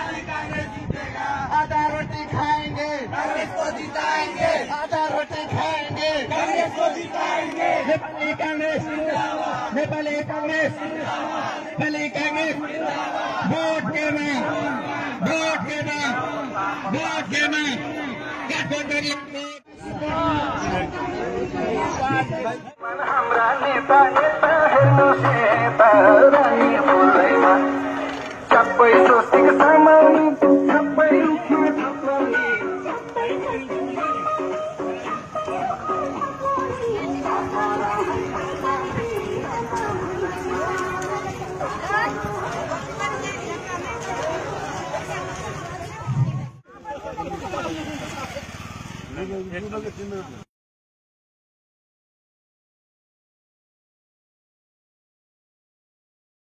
कांग्रेस जीतेगा। आटा रोटी खाएंगे, कांग्रेस को जिताएंगे। आटा रोटी खाएंगे, कांग्रेस को जिताएंगे। Nepali Congress, Nepali Congress, Nepali Congress. Vote केमा, वोट केमा, वोट केमा। हाम्रा नेता नेता हेर्नु सेता रानी बोल्दैमा सबै सोचेको सामान सबै